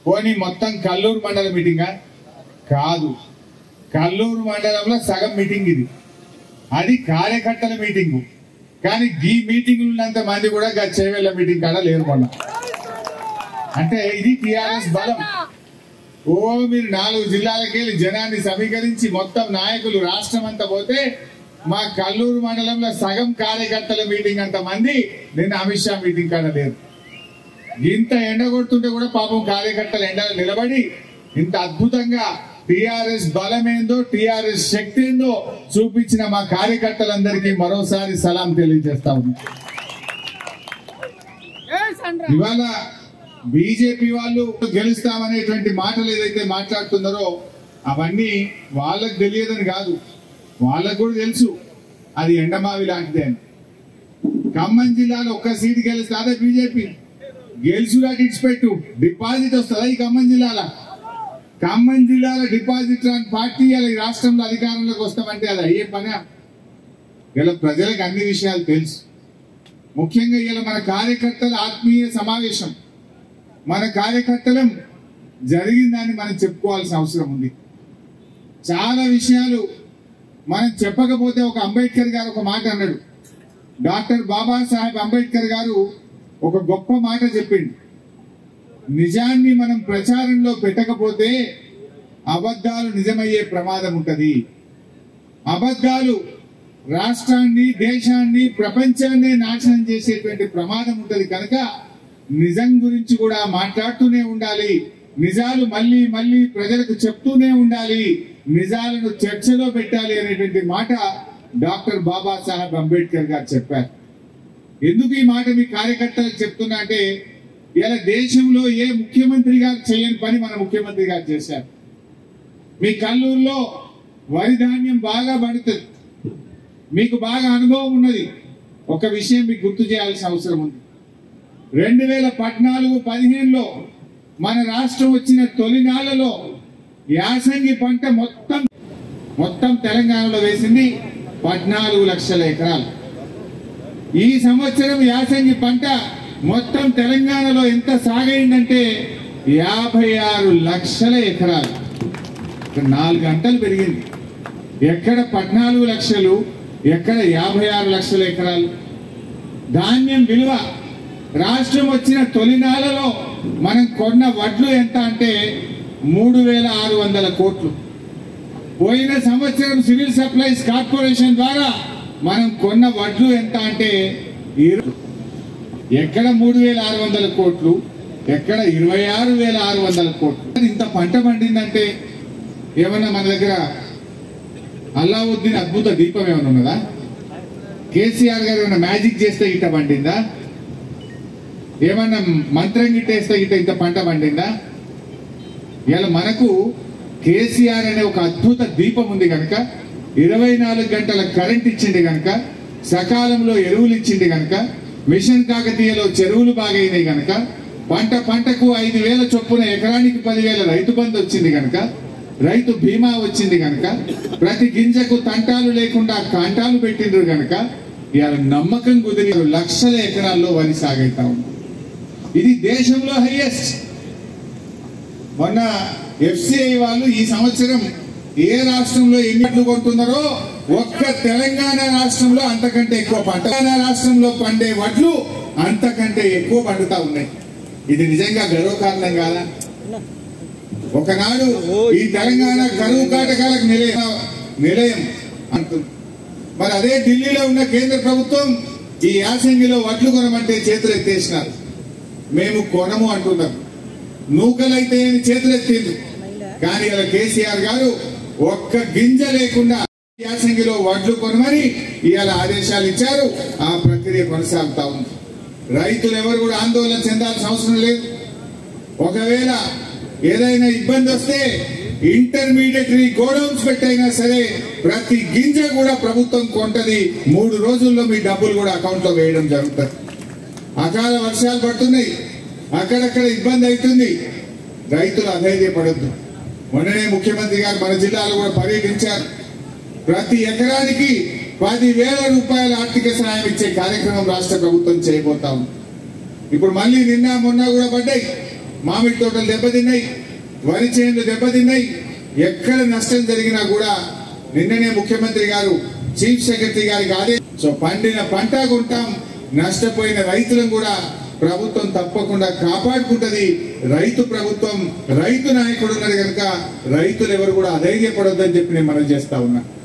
పోనీ మొత్తం కల్లూరు మండల మీటింగా కాదు, కల్లూరు మండలంలో సగం మీటింగ్ ఇది, అది కార్యకర్తల మీటింగు. కానీ ఈ మీటింగ్ ఉన్నంత మంది కూడా చేవెళ్ళ మీటింగ్ కాడ లేరు మొన్న. అంటే ఇది టిఆర్ఎస్ బలం. ఓ మీరు 4 జిల్లాలకి జనాన్ని సమీకరించి మొత్తం నాయకులు రాష్ట్రం అంతా పోతే మా కల్లూరు మండలంలో సగం కార్యకర్తల మీటింగ్ అంత మంది నిన్న అమిత్ షా మీటింగ్ కాడ లేరు. ఇంత ఎండ కొడుతుంటే కూడా పాపం కార్యకర్తలు ఎండలు నిలబడి ఇంత అద్భుతంగా టిఆర్ఎస్ బలమేందో టిఆర్ఎస్ శక్తి ఏందో చూపించిన మా కార్యకర్తలందరికీ మరోసారి సలాం తెలియజేస్తా ఉన్నా. ఇవాళ బీజేపీ వాళ్ళు గెలుస్తామనేటువంటి మాటలు ఏదైతే మాట్లాడుతున్నారో అవన్నీ వాళ్ళకు తెలియదని కాదు, వాళ్ళకు కూడా తెలుసు అది ఎండమావి లాంటిదే. ఖమ్మం జిల్లాలో ఒక్క సీటు గెలిస్తే అదే బీజేపీ గెలుచులా ఇచ్చిపెట్టు డిపాజిట్ వస్తుందా ఈ ఖమ్మం జిల్లాలో? ఖమ్మం జిల్లాలో డిపాజిట్ రాని పార్టీ ఈ రాష్ట్రంలో అధికారంలోకి వస్తామంటే అది అయ్యే పనే? ఇలా ప్రజలకు అన్ని విషయాలు తెలుసు. ముఖ్యంగా ఇలా మన కార్యకర్తల ఆత్మీయ సమావేశం, మన కార్యకర్తలం జరిగిందని మనం చెప్పుకోవాల్సిన అవసరం ఉంది. చాలా విషయాలు మనం చెప్పకపోతే ఒక అంబేద్కర్ గారు ఒక మాట అన్నాడు. డాక్టర్ బాబాసాహెబ్ అంబేద్కర్ గారు ఒక గొప్ప మాట చెప్పిండు. నిజాన్ని మనం ప్రచారంలో పెట్టకపోతే అబద్ధాలు నిజమయ్యే ప్రమాదం ఉంటది. అబద్ధాలు రాష్ట్రాన్ని, దేశాన్ని, ప్రపంచాన్ని నాశనం చేసేటువంటి ప్రమాదం ఉంటది. కనుక నిజం గురించి కూడా మాట్లాడుతూనే ఉండాలి, నిజాలు మళ్ళీ మళ్ళీ ప్రజలకు చెప్తూనే ఉండాలి, నిజాలను చర్చలో పెట్టాలి అనేటువంటి మాట డాక్టర్ బాబాసాహెబ్ అంబేద్కర్ గారు చెప్పారు. ఎందుకు ఈ మాట మీ కార్యకర్తలకు చెప్తున్నా అంటే ఇలా దేశంలో ఏ ముఖ్యమంత్రి గారు చేయని పని మన ముఖ్యమంత్రి గారు చేశారు. మీ కల్లూరులో వరి ధాన్యం బాగా పడుతుంది, మీకు బాగా అనుభవం ఉన్నది. ఒక విషయం మీకు గుర్తు చేయాల్సిన అవసరం ఉంది. 2014-15లో మన రాష్ట్రం వచ్చిన తొలినాళ్లలో యాసంగి పంట మొత్తం తెలంగాణలో వేసింది 14 లక్షల ఎకరాలు. ఈ సంవత్సరం యాసంగి పంట మొత్తం తెలంగాణలో ఎంత సాగైందంటే 56 లక్షల ఎకరాలు. 4 గంటలు పెరిగింది. ఎక్కడ 14 లక్షలు, ఎక్కడ 56 లక్షల ఎకరాలు. ధాన్యం విలువ రాష్ట్రం వచ్చిన తొలినాళ్లలో మనం కొన్న వడ్లు ఎంత అంటే 3,600 కోట్లు. పోయిన సంవత్సరం సివిల్ సప్లైస్ కార్పొరేషన్ ద్వారా మనం కొన్న వడ్లు ఎంత అంటే ఎక్కడ 3,600 కోట్లు, ఎక్కడ 26,600 కోట్లు. ఇంత పంట పండిందంటే ఏమన్నా మన దగ్గర అల్లావుద్దీన్ అద్భుత దీపం ఏమైనా ఉన్నదా? కేసీఆర్ గారు ఏమైనా మ్యాజిక్ చేస్తే ఇట్ట పండిందా? ఏమన్నా మంత్రం గిట్టేస్తే ఇంత పంట పండిందా? ఇలా మనకు కేసీఆర్ అనే ఒక అద్భుత దీపం ఉంది కనుక, 24 గంటల కరెంట్ ఇచ్చింది కనుక, సకాలంలో ఎరువులు ఇచ్చింది కనుక, మిషన్ కాకతీయలో చెరువులు బాగైనాయి కనుక, పంటకు 5,000 చొప్పున ఎకరానికి 10,000 రైతు బంధు వచ్చింది కనుక, రైతు బీమా వచ్చింది కనుక, ప్రతి గింజకు తంటాలు లేకుండా కాంటాలు పెట్టిండ్రు కనుక ఇవాళ నమ్మకం కుదిరి లక్షల ఎకరాల్లో వరి సాగైతా ఉంది. ఇది దేశంలో హైయెస్ట్. మొన్న ఎఫ్సిఐ వాళ్ళు ఈ సంవత్సరం ఏ రాష్ట్రంలో ఎన్ని వడ్లు కొంటున్నారో ఒక్క తెలంగాణ రాష్ట్రంలో అంతకంటే ఎక్కువ పంట, తెలంగాణ రాష్ట్రంలో పండే వడ్లు అంతకంటే ఎక్కువ పండుతా ఉన్నాయి. ఇది నిజంగా గర్వకారణం కాదా? ఒకనాడు ఈ తెలంగాణ కరువు కాటకాలకు నిలయం అంటుంది. మరి అదే ఢిల్లీలో ఉన్న కేంద్ర ప్రభుత్వం ఈ యాసంగిలో వడ్లు కొనమంటే చేతులు ఎత్తేసినారు. మేము కొనము అంటున్నాం. నూకలైతే చేతులు ఎత్తింది. కానీ ఇలా కేసీఆర్ గారు ఒక్క గింజ లేకుండా యాసంగిలో వడ్లు కొనమని ఇవాళ ఆదేశాలు ఇచ్చారు. ఆ ప్రక్రియ కొనసాగుతా ఉంది. రైతులు ఎవరు కూడా ఆందోళన చెందాల్సిన అవసరం లేదు. ఒకవేళ ఏదైనా ఇబ్బంది వస్తే ఇంటర్మీడియటరీ గోడౌన్స్ పెట్టైనా సరే ప్రతి గింజ కూడా ప్రభుత్వం కొంటది. 3 రోజుల్లో మీ డబ్బులు కూడా అకౌంట్ లో వేయడం జరుగుతుంది. అకాల వర్షాలు పడుతున్నాయి, అక్కడక్కడ ఇబ్బంది అవుతుంది. రైతులు అధైర్యపడద్దు. మొన్ననే ముఖ్యమంత్రి గారు మన జిల్లాలో కూడా పర్యటించారు. ప్రతి ఎకరానికి 10,000 రూపాయల ఆర్థిక సహాయం ఇచ్చే కార్యక్రమం రాష్ట్ర ప్రభుత్వం చేయబోతాం. ఇప్పుడు మళ్ళీ నిన్న మొన్న కూడా పడ్డాయి. మామిడి తోటలు దెబ్బతిన్నాయి, వరి చేనులు దెబ్బతిన్నాయి. ఎక్కడ నష్టం జరిగినా కూడా నిన్ననే ముఖ్యమంత్రి గారు చీఫ్ సెక్రటరీ గారికి ఆదేశం. సో పండిన పంట కొంటాం, నష్టపోయిన రైతులను కూడా ప్రభుత్వం తప్పకుండా కాపాడుకుంటది. రైతు ప్రభుత్వం, రైతు నాయకుడు ఉన్నాడు కనుక రైతులు ఎవరు కూడా అధైర్యపడొద్దని చెప్పి నేను మనవి చేస్తా ఉన్నా.